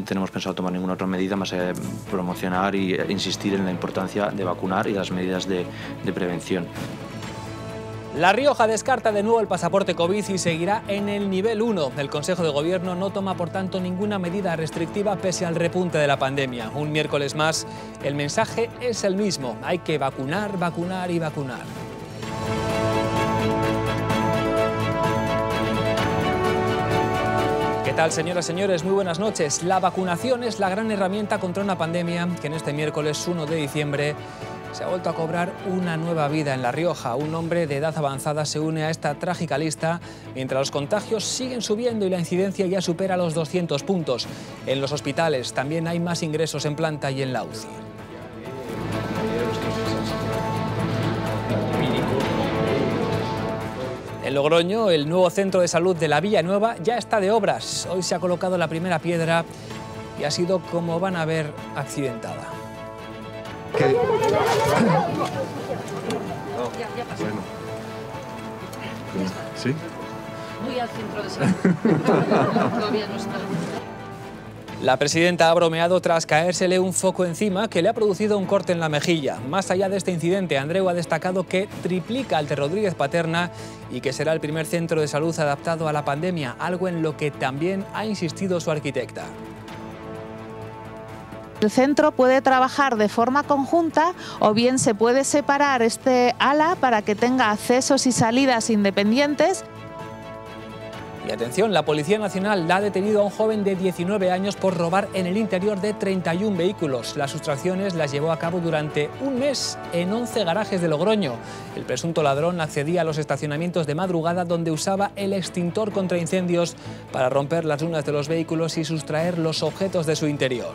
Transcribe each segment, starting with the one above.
tenemos pensado tomar ninguna otra medida más allá de promocionar e insistir en la importancia de vacunar y las medidas de prevención. La Rioja descarta de nuevo el pasaporte COVID y seguirá en el nivel 1. El Consejo de Gobierno no toma, por tanto, ninguna medida restrictiva pese al repunte de la pandemia. Un miércoles más, el mensaje es el mismo. Hay que vacunar, vacunar y vacunar. ¿Qué tal, señoras y señores? Muy buenas noches. La vacunación es la gran herramienta contra una pandemia que en este miércoles 1 de diciembre se ha vuelto a cobrar una nueva vida en La Rioja. Un hombre de edad avanzada se une a esta trágica lista mientras los contagios siguen subiendo y la incidencia ya supera los 200 puntos. En los hospitales también hay más ingresos en planta y en la UCI. En Logroño, el nuevo centro de salud de la Villanueva ya está de obras. Hoy se ha colocado la primera piedra y ha sido, como van a ver, accidentada. ¿Qué? Bueno. ¿Sí? Voy al centro de salud. Todavía no está. La presidenta ha bromeado tras caérsele un foco encima que le ha producido un corte en la mejilla. Más allá de este incidente, Andreu ha destacado que triplica el de Rodríguez Paterna y que será el primer centro de salud adaptado a la pandemia, algo en lo que también ha insistido su arquitecta. El centro puede trabajar de forma conjunta o bien se puede separar este ala para que tenga accesos y salidas independientes. Y atención, la Policía Nacional ha detenido a un joven de 19 años por robar en el interior de 31 vehículos. Las sustracciones las llevó a cabo durante un mes en 11 garajes de Logroño. El presunto ladrón accedía a los estacionamientos de madrugada donde usaba el extintor contra incendios para romper las lunas de los vehículos y sustraer los objetos de su interior.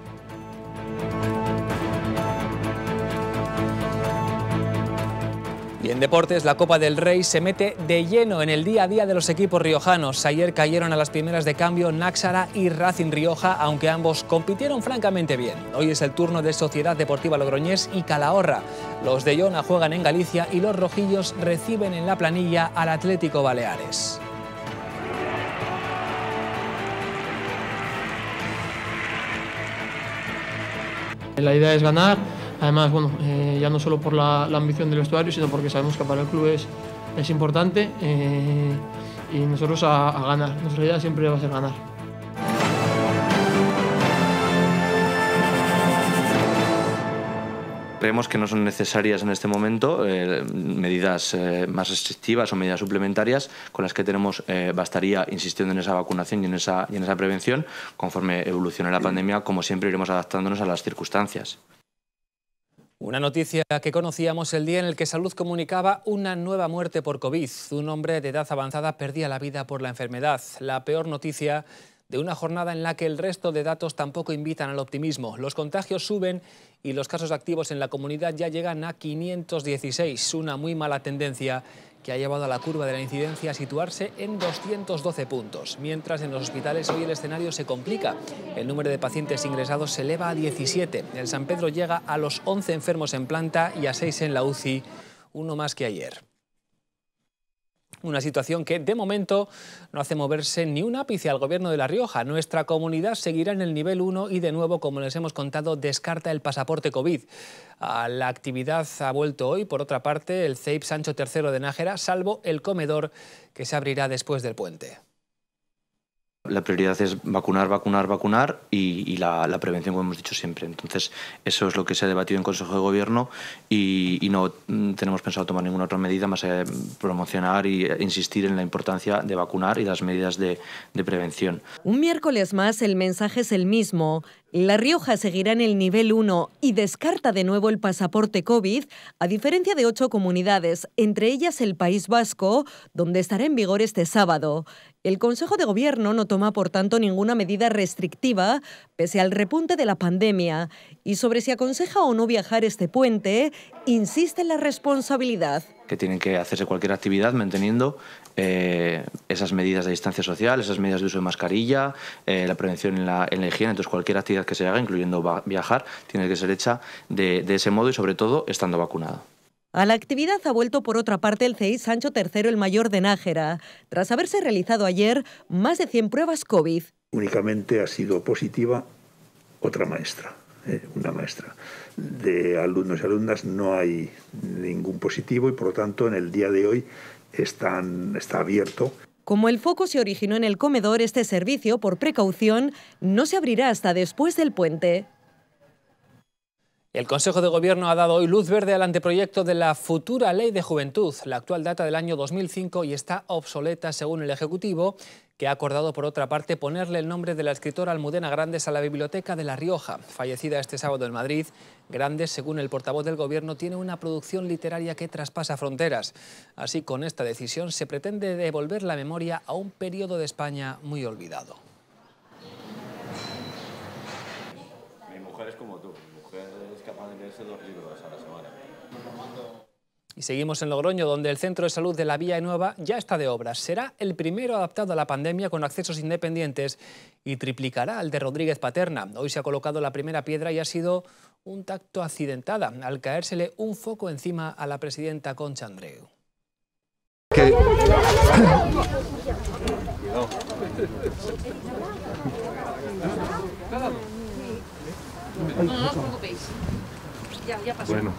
Y en deportes, la Copa del Rey se mete de lleno en el día a día de los equipos riojanos. Ayer cayeron a las primeras de cambio Náxara y Racing Rioja, aunque ambos compitieron francamente bien. Hoy es el turno de Sociedad Deportiva Logroñés y Calahorra. Los de Iona juegan en Galicia y los rojillos reciben en la planilla al Atlético Baleares. La idea es ganar. Además, bueno, ya no solo por la ambición del vestuario, sino porque sabemos que para el club es importante y nosotros a ganar. Nuestra idea siempre va a ser ganar. Creemos que no son necesarias en este momento medidas más restrictivas o medidas suplementarias. Con las que tenemos bastaría insistiendo en esa vacunación y en esa prevención. Conforme evolucione la pandemia, como siempre, iremos adaptándonos a las circunstancias. Una noticia que conocíamos el día en el que Salud comunicaba una nueva muerte por COVID. Un hombre de edad avanzada perdía la vida por la enfermedad. La peor noticia de una jornada en la que el resto de datos tampoco invitan al optimismo. Los contagios suben y los casos activos en la comunidad ya llegan a 516, una muy mala tendencia que ha llevado a la curva de la incidencia a situarse en 212 puntos. Mientras en los hospitales hoy el escenario se complica. El número de pacientes ingresados se eleva a 17. El San Pedro llega a los 11 enfermos en planta y a 6 en la UCI, uno más que ayer. Una situación que, de momento, no hace moverse ni un ápice al Gobierno de La Rioja. Nuestra comunidad seguirá en el nivel 1 y, de nuevo, como les hemos contado, descarta el pasaporte COVID. A la actividad ha vuelto hoy, por otra parte, el CEIP Sancho III de Nájera, salvo el comedor que se abrirá después del puente. La prioridad es vacunar, vacunar, vacunar y la prevención, como hemos dicho siempre. Entonces, eso es lo que se ha debatido en Consejo de Gobierno y no tenemos pensado tomar ninguna otra medida más allá de promocionar e insistir en la importancia de vacunar y las medidas de prevención. Un miércoles más el mensaje es el mismo. La Rioja seguirá en el nivel 1 y descarta de nuevo el pasaporte COVID, a diferencia de 8 comunidades, entre ellas el País Vasco, donde estará en vigor este sábado. El Consejo de Gobierno no toma, por tanto, ninguna medida restrictiva, pese al repunte de la pandemia. Y sobre si aconseja o no viajar este puente, insiste en la responsabilidad. Que tienen que hacerse cualquier actividad manteniendo esas medidas de distancia social, esas medidas de uso de mascarilla, la prevención en la higiene. Entonces, cualquier actividad que se haga, incluyendo viajar, tiene que ser hecha de ese modo y, sobre todo, estando vacunado. A la actividad ha vuelto, por otra parte, el CEIP Sancho III el Mayor de Nájera, tras haberse realizado ayer más de 100 pruebas COVID. Únicamente ha sido positiva otra maestra, una maestra. De alumnos y alumnas no hay ningún positivo y por lo tanto en el día de hoy está abierto. Como el foco se originó en el comedor, este servicio, por precaución, no se abrirá hasta después del puente. El Consejo de Gobierno ha dado hoy luz verde al anteproyecto de la futura Ley de Juventud. La actual data del año 2005 y está obsoleta según el Ejecutivo, que ha acordado por otra parte ponerle el nombre de la escritora Almudena Grandes a la Biblioteca de La Rioja. Fallecida este sábado en Madrid, Grandes, según el portavoz del Gobierno, tiene una producción literaria que traspasa fronteras. Así, con esta decisión se pretende devolver la memoria a un periodo de España muy olvidado. Mi mujer es como tú. Es capaz de leerse 2 libros a la semana. Y seguimos en Logroño, donde el Centro de Salud de la Villa Nueva ya está de obras. Será el primero adaptado a la pandemia con accesos independientes y triplicará al de Rodríguez Paterna. Hoy se ha colocado la primera piedra y ha sido un tanto accidentada al caérsele un foco encima a la presidenta Concha Andreu. No os preocupéis. Ya pasó. Bueno.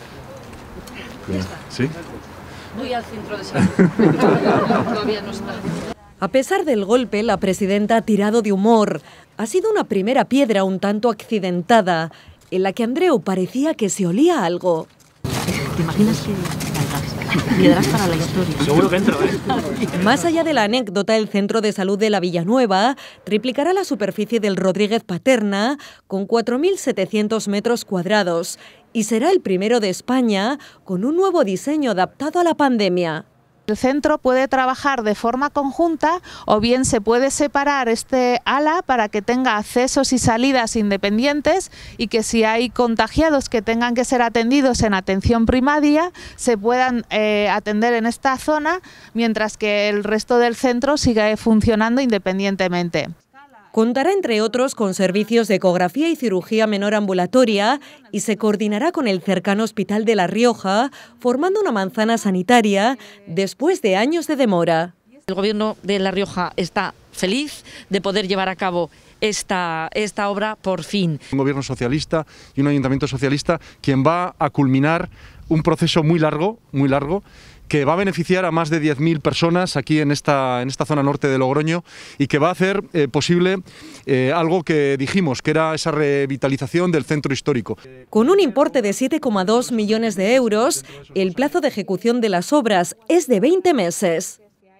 ¿Sí? Voy al centro de salud. Todavía no está. A pesar del golpe, la presidenta ha tirado de humor. Ha sido una primera piedra un tanto accidentada, en la que Andreu parecía que se olía algo. ¿Te imaginas que piedras para la historia? Seguro que entro, ¿eh? Más allá de la anécdota, el Centro de Salud de la Villanueva triplicará la superficie del Rodríguez Paterna con 4.700 metros cuadrados y será el primero de España con un nuevo diseño adaptado a la pandemia. El centro puede trabajar de forma conjunta o bien se puede separar este ala para que tenga accesos y salidas independientes y que si hay contagiados que tengan que ser atendidos en atención primaria se puedan atender en esta zona, mientras que el resto del centro siga funcionando independientemente. Contará, entre otros, con servicios de ecografía y cirugía menor ambulatoria y se coordinará con el cercano Hospital de La Rioja, formando una manzana sanitaria después de años de demora. El Gobierno de La Rioja está feliz de poder llevar a cabo esta obra por fin. Un gobierno socialista y un ayuntamiento socialista quien va a culminar un proceso muy largo, que va a beneficiar a más de 10.000 personas aquí en esta zona norte de Logroño y que va a hacer posible algo que dijimos, que era esa revitalización del centro histórico. Con un importe de 7,2 millones de euros, el plazo de ejecución de las obras es de 20 meses.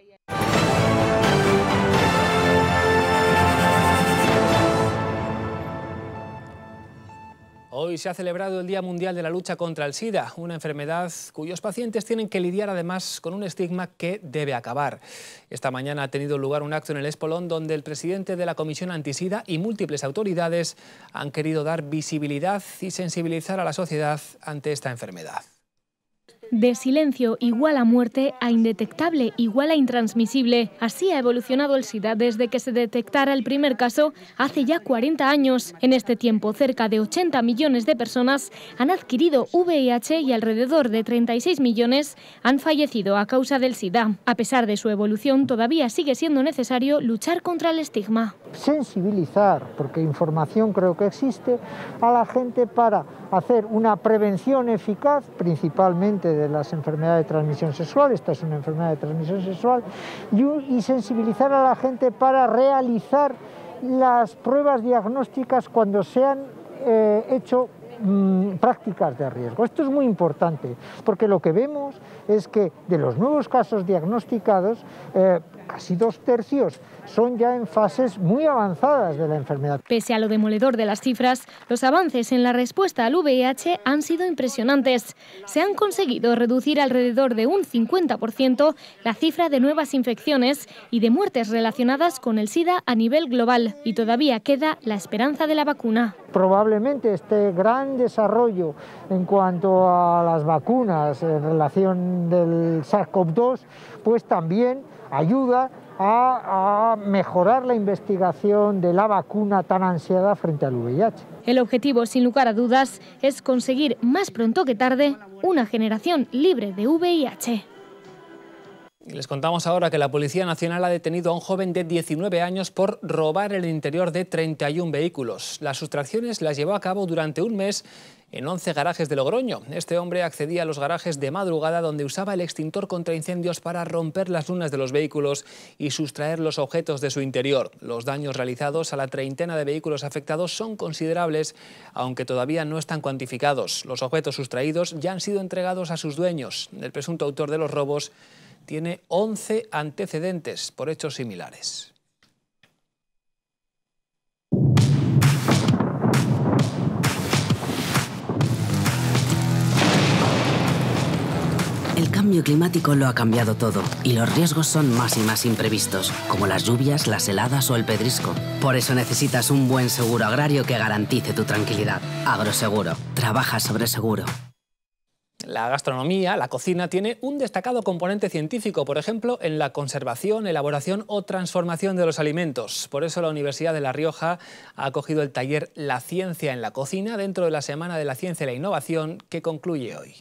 Hoy se ha celebrado el Día Mundial de la Lucha contra el SIDA, una enfermedad cuyos pacientes tienen que lidiar además con un estigma que debe acabar. Esta mañana ha tenido lugar un acto en el Espolón donde el presidente de la Comisión Antisida y múltiples autoridades han querido dar visibilidad y sensibilizar a la sociedad ante esta enfermedad. De silencio igual a muerte, a indetectable igual a intransmisible. Así ha evolucionado el SIDA desde que se detectara el primer caso hace ya 40 años. En este tiempo, cerca de 80 millones de personas han adquirido VIH y alrededor de 36 millones han fallecido a causa del SIDA. A pesar de su evolución, todavía sigue siendo necesario luchar contra el estigma. Sensibilizar, porque información creo que existe, a la gente para hacer una prevención eficaz, principalmente de las enfermedades de transmisión sexual. Esta es una enfermedad de transmisión sexual, y sensibilizar a la gente para realizar las pruebas diagnósticas cuando se han hecho prácticas de riesgo. Esto es muy importante, porque lo que vemos es que de los nuevos casos diagnosticados, casi 2/3 son ya en fases muy avanzadas de la enfermedad. Pese a lo demoledor de las cifras, los avances en la respuesta al VIH han sido impresionantes. Se han conseguido reducir alrededor de un 50% la cifra de nuevas infecciones y de muertes relacionadas con el SIDA a nivel global, y todavía queda la esperanza de la vacuna. Probablemente este gran desarrollo en cuanto a las vacunas en relación del SARS-CoV-2, pues también ayuda a mejorar la investigación de la vacuna tan ansiada frente al VIH. El objetivo, sin lugar a dudas, es conseguir más pronto que tarde una generación libre de VIH. Les contamos ahora que la Policía Nacional ha detenido a un joven de 19 años por robar el interior de 31 vehículos. Las sustracciones las llevó a cabo durante un mes en 11 garajes de Logroño. Este hombre accedía a los garajes de madrugada, donde usaba el extintor contra incendios para romper las lunas de los vehículos y sustraer los objetos de su interior. Los daños realizados a la treintena de vehículos afectados son considerables, aunque todavía no están cuantificados. Los objetos sustraídos ya han sido entregados a sus dueños. El presunto autor de los robos tiene 11 antecedentes por hechos similares. El cambio climático lo ha cambiado todo y los riesgos son más y más imprevistos, como las lluvias, las heladas o el pedrisco. Por eso necesitas un buen seguro agrario que garantice tu tranquilidad. Agroseguro. Trabaja sobre seguro. La gastronomía, la cocina, tiene un destacado componente científico, por ejemplo, en la conservación, elaboración o transformación de los alimentos. Por eso la Universidad de La Rioja ha acogido el taller La Ciencia en la Cocina dentro de la Semana de la Ciencia y la Innovación, que concluye hoy.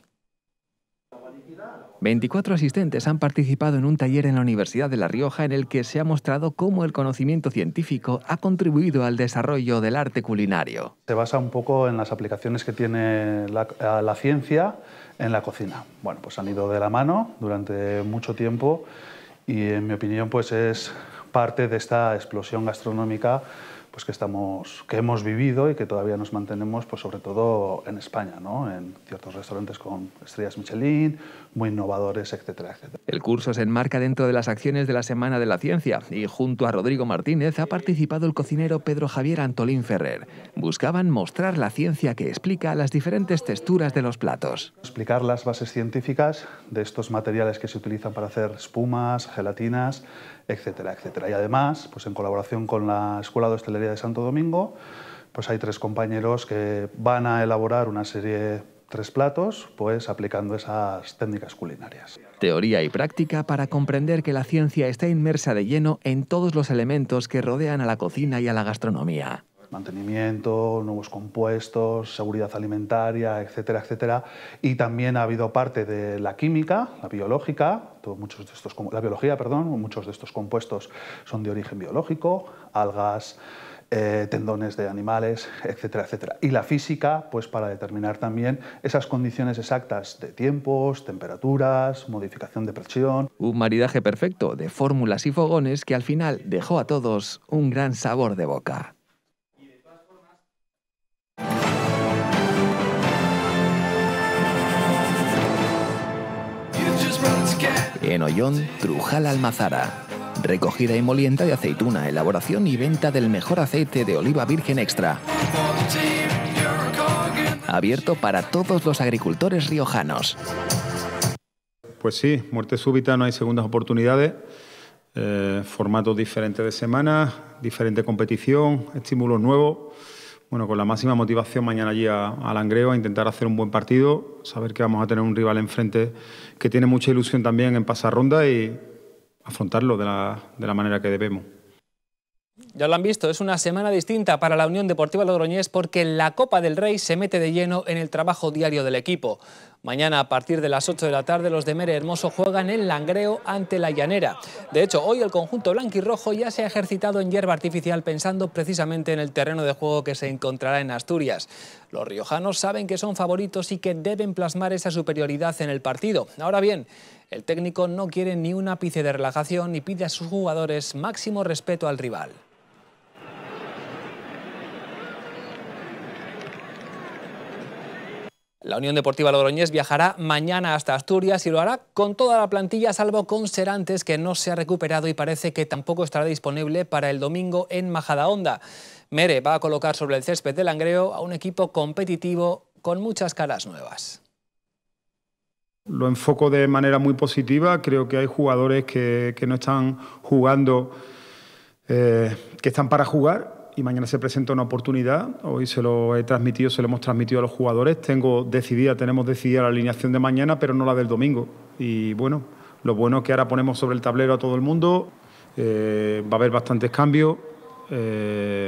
24 asistentes han participado en un taller en la Universidad de La Rioja en el que se ha mostrado cómo el conocimiento científico ha contribuido al desarrollo del arte culinario. Se basa un poco en las aplicaciones que tiene la ciencia en la cocina. Bueno, pues han ido de la mano durante mucho tiempo y, en mi opinión, pues es parte de esta explosión gastronómica pues que hemos vivido y que todavía nos mantenemos, pues sobre todo en España, ¿no? En ciertos restaurantes con estrellas Michelin, muy innovadores, etcétera, etcétera. El curso se enmarca dentro de las acciones de la Semana de la Ciencia y junto a Rodrigo Martínez ha participado el cocinero Pedro Javier Antolín Ferrer. Buscaban mostrar la ciencia que explica las diferentes texturas de los platos. Explicar las bases científicas de estos materiales que se utilizan para hacer espumas, gelatinas, etcétera, etcétera. Y además, pues en colaboración con la Escuela de Hostelería de Santo Domingo, pues hay 3 compañeros que van a elaborar una serie 3 platos, pues aplicando esas técnicas culinarias. Teoría y práctica para comprender que la ciencia está inmersa de lleno en todos los elementos que rodean a la cocina y a la gastronomía. Mantenimiento, nuevos compuestos, seguridad alimentaria, etcétera, etcétera. Y también ha habido parte de la química, la biológica, muchos de estos compuestos son de origen biológico, algas, tendones de animales, etcétera, etcétera. Y la física, pues para determinar también esas condiciones exactas de tiempos, temperaturas, modificación de presión. Un maridaje perfecto de fórmulas y fogones que al final dejó a todos un gran sabor de boca. En Ollón, Trujal Almazara. Recogida y molienda de aceituna, elaboración y venta del mejor aceite de oliva virgen extra. Abierto para todos los agricultores riojanos. Pues sí, muerte súbita, no hay segundas oportunidades. Formatos diferentes de semana, diferente competición, estímulos nuevos. Bueno, con la máxima motivación mañana allí a Langreo a intentar hacer un buen partido, saber que vamos a tener un rival enfrente que tiene mucha ilusión también en pasar ronda y afrontarlo de la manera que debemos. Ya lo han visto, es una semana distinta para la Unión Deportiva Logroñés porque la Copa del Rey se mete de lleno en el trabajo diario del equipo. Mañana, a partir de las 8 de la tarde, los de Mere Hermoso juegan en Langreo ante la Llanera. De hecho, hoy el conjunto blanquirrojo ya se ha ejercitado en hierba artificial pensando precisamente en el terreno de juego que se encontrará en Asturias. Los riojanos saben que son favoritos y que deben plasmar esa superioridad en el partido. Ahora bien, el técnico no quiere ni un ápice de relajación y pide a sus jugadores máximo respeto al rival. La Unión Deportiva Logroñés viajará mañana hasta Asturias y lo hará con toda la plantilla, salvo con Serantes, que no se ha recuperado y parece que tampoco estará disponible para el domingo en Majadahonda. Mere va a colocar sobre el césped de Langreo a un equipo competitivo con muchas caras nuevas. Lo enfoco de manera muy positiva. Creo que hay jugadores que no están jugando, que están para jugar. Y mañana se presenta una oportunidad. Hoy se lo hemos transmitido a los jugadores. Tenemos decidida la alineación de mañana, pero no la del domingo. Y bueno, lo bueno es que ahora ponemos sobre el tablero a todo el mundo. Va a haber bastantes cambios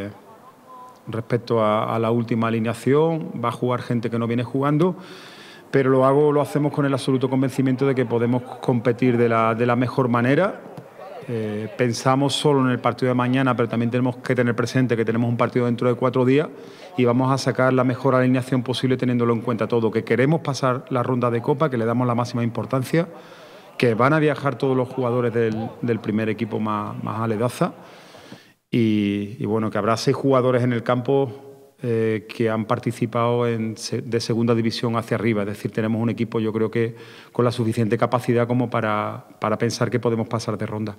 respecto a la última alineación. Va a jugar gente que no viene jugando. pero lo hacemos con el absoluto convencimiento de que podemos competir de la mejor manera. Pensamos solo en el partido de mañana, pero también tenemos que tener presente que tenemos un partido dentro de 4 días y vamos a sacar la mejor alineación posible teniéndolo en cuenta todo, que queremos pasar la ronda de Copa, que le damos la máxima importancia, que van a viajar todos los jugadores del primer equipo más aledaza y bueno, que habrá 6 jugadores en el campo que han participado de segunda división hacia arriba, es decir, tenemos un equipo yo creo que con la suficiente capacidad como para pensar que podemos pasar de ronda.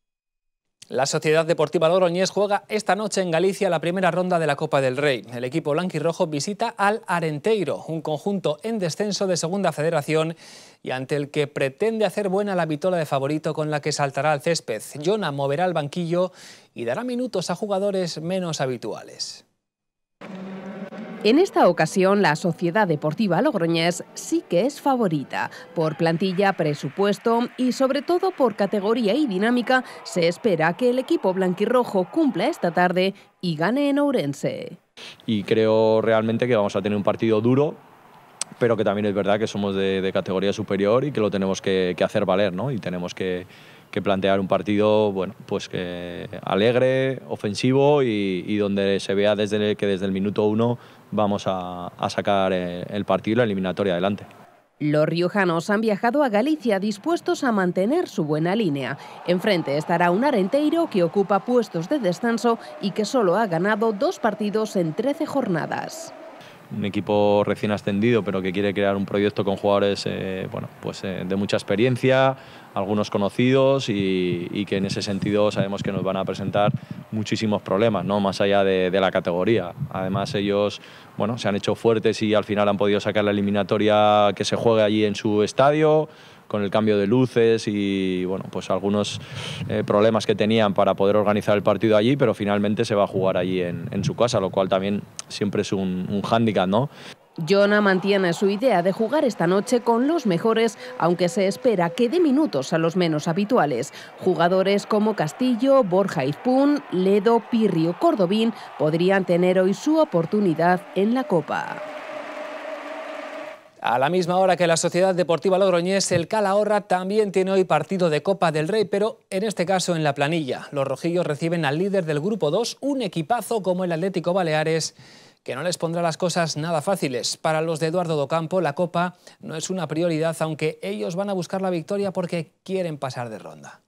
La Sociedad Deportiva Logroñés juega esta noche en Galicia la primera ronda de la Copa del Rey. El equipo blanquirrojo visita al Arenteiro, un conjunto en descenso de Segunda Federación y ante el que pretende hacer buena la vitola de favorito con la que saltará al césped. Jona moverá el banquillo y dará minutos a jugadores menos habituales. En esta ocasión, la Sociedad Deportiva Logroñés sí que es favorita. Por plantilla, presupuesto y sobre todo por categoría y dinámica, se espera que el equipo blanquirrojo cumpla esta tarde y gane en Ourense. Y creo realmente que vamos a tener un partido duro, pero que también es verdad que somos de categoría superior y que lo tenemos que hacer valer, ¿no? Y tenemos que plantear un partido, bueno, pues que alegre, ofensivo y donde se vea que desde el minuto 1 vamos a sacar el partido y la eliminatoria adelante. Los riojanos han viajado a Galicia dispuestos a mantener su buena línea. Enfrente estará un Arenteiro que ocupa puestos de descenso y que solo ha ganado 2 partidos en 13 jornadas. Un equipo recién ascendido, pero que quiere crear un proyecto con jugadores de mucha experiencia, algunos conocidos y que en ese sentido sabemos que nos van a presentar muchísimos problemas, ¿no? Más allá de la categoría. Además ellos se han hecho fuertes y al final han podido sacar la eliminatoria que se juegue allí en su estadio, con el cambio de luces y pues algunos problemas que tenían para poder organizar el partido allí, pero finalmente se va a jugar allí en su casa, lo cual también siempre es un hándicap, ¿no? Jona mantiene su idea de jugar esta noche con los mejores, aunque se espera que dé minutos a los menos habituales. Jugadores como Castillo, Borja Izpún, Ledo, Pirri o Cordobín podrían tener hoy su oportunidad en la Copa. A la misma hora que la Sociedad Deportiva Logroñés, el Calahorra también tiene hoy partido de Copa del Rey, pero en este caso en la planilla. Los rojillos reciben al líder del Grupo 2, un equipazo como el Atlético Baleares, que no les pondrá las cosas nada fáciles. Para los de Eduardo Docampo, la Copa no es una prioridad, aunque ellos van a buscar la victoria porque quieren pasar de ronda.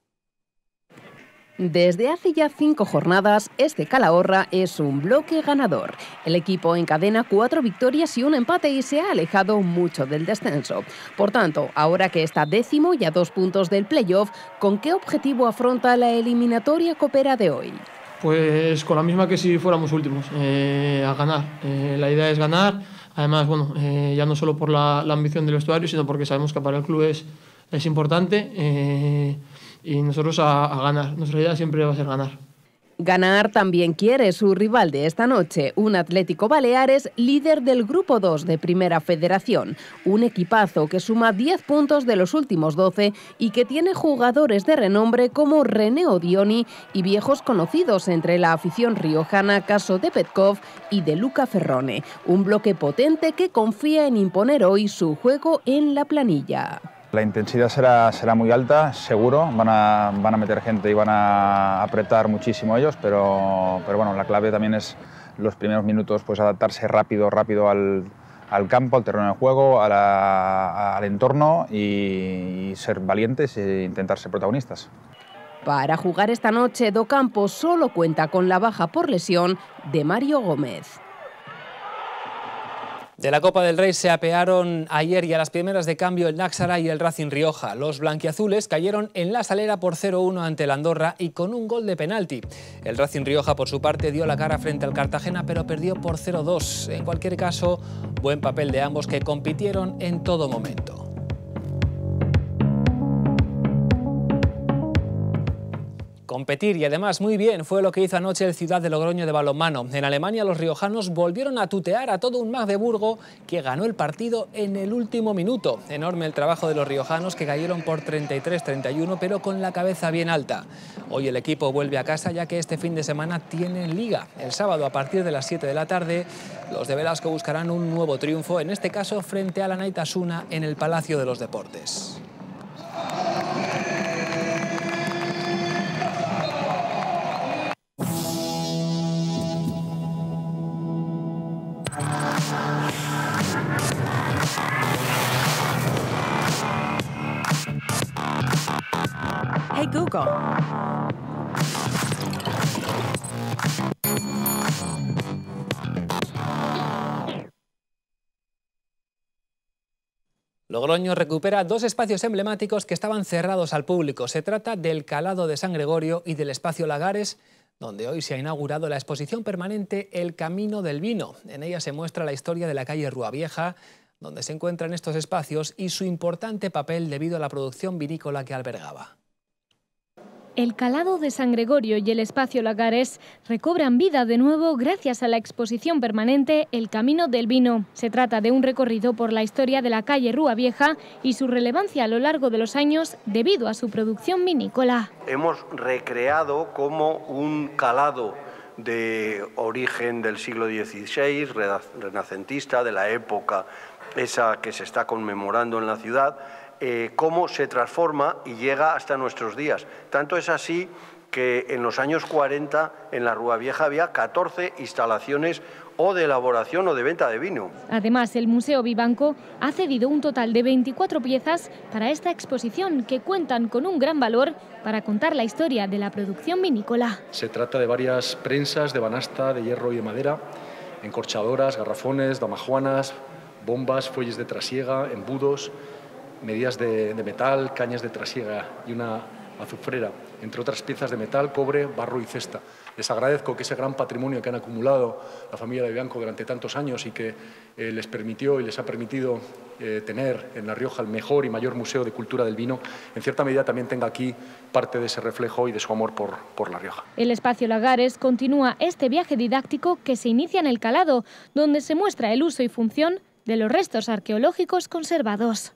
Desde hace ya 5 jornadas, este Calahorra es un bloque ganador. El equipo encadena 4 victorias y un empate y se ha alejado mucho del descenso. Por tanto, ahora que está 10º y a 2 puntos del playoff, ¿con qué objetivo afronta la eliminatoria copera de hoy? Pues con la misma que si fuéramos últimos, a ganar. La idea es ganar, además, ya no solo por la ambición del vestuario, sino porque sabemos que para el club es importante y nosotros a ganar. Nuestra idea siempre va a ser ganar. Ganar también quiere su rival de esta noche, un Atlético Baleares, líder del Grupo 2 de Primera Federación. Un equipazo que suma 10 puntos de los últimos 12 y que tiene jugadores de renombre como René Odioni y viejos conocidos entre la afición riojana, caso de Petkov y de Luca Ferrone. Un bloque potente que confía en imponer hoy su juego en la planilla. La intensidad será muy alta, seguro, van a meter gente y van a apretar muchísimo ellos, pero bueno, la clave también es los primeros minutos, pues adaptarse rápido al campo, al terreno de juego, al entorno y ser valientes e intentar ser protagonistas. Para jugar esta noche, Docampo solo cuenta con la baja por lesión de Mario Gómez. De la Copa del Rey se apearon ayer y a las primeras de cambio el Náxara y el Racing Rioja. Los blanquiazules cayeron en la Salera por 0-1 ante el Andorra y con un gol de penalti. El Racing Rioja, por su parte, dio la cara frente al Cartagena, pero perdió por 0-2. En cualquier caso, buen papel de ambos que compitieron en todo momento. Con Competir y además muy bien fue lo que hizo anoche el Ciudad de Logroño de balonmano. En Alemania los riojanos volvieron a tutear a todo un Magdeburgo que ganó el partido en el último minuto. Enorme el trabajo de los riojanos que cayeron por 33-31 pero con la cabeza bien alta. Hoy el equipo vuelve a casa ya que este fin de semana tienen liga. El sábado a partir de las 7 de la tarde los de Velasco buscarán un nuevo triunfo, en este caso frente a la Naitasuna en el Palacio de los Deportes. Hey Google. Logroño recupera dos espacios emblemáticos que estaban cerrados al público. Se trata del Calado de San Gregorio y del Espacio Lagares, donde hoy se ha inaugurado la exposición permanente El Camino del Vino. En ella se muestra la historia de la calle Rúa Vieja, donde se encuentran estos espacios y su importante papel debido a la producción vinícola que albergaba. El Calado de San Gregorio y el Espacio Lagares recobran vida de nuevo gracias a la exposición permanente El Camino del Vino. Se trata de un recorrido por la historia de la calle Rúa Vieja y su relevancia a lo largo de los años debido a su producción vinícola. Hemos recreado como un calado de origen del siglo XVI, renacentista, de la época esa que se está conmemorando en la ciudad, cómo se transforma y llega hasta nuestros días. Tanto es así que en los años 40 en la Rúa Vieja había 14 instalaciones o de elaboración o de venta de vino. Además, el Museo Vivanco ha cedido un total de 24 piezas para esta exposición que cuentan con un gran valor para contar la historia de la producción vinícola. Se trata de varias prensas de banasta, de hierro y de madera, encorchadoras, garrafones, damajuanas, bombas, fuelles de trasiega, embudos, medidas de metal, cañas de trasiega y una azufrera, entre otras piezas de metal, cobre, barro y cesta. Les agradezco que ese gran patrimonio que han acumulado la familia de Vivanco durante tantos años y que les permitió y les ha permitido tener en La Rioja el mejor y mayor museo de cultura del vino, en cierta medida también tenga aquí parte de ese reflejo y de su amor por La Rioja. El Espacio Lagares continúa este viaje didáctico que se inicia en el Calado, donde se muestra el uso y función de los restos arqueológicos conservados.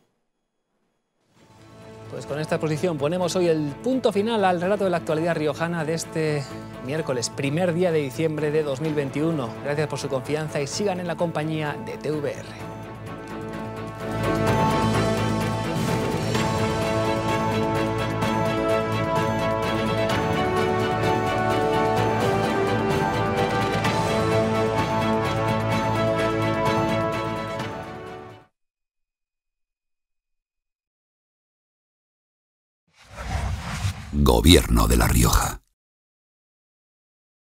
Pues con esta exposición ponemos hoy el punto final al relato de la actualidad riojana de este miércoles, primer día de diciembre de 2021. Gracias por su confianza y sigan en la compañía de TVR. Gobierno de La Rioja.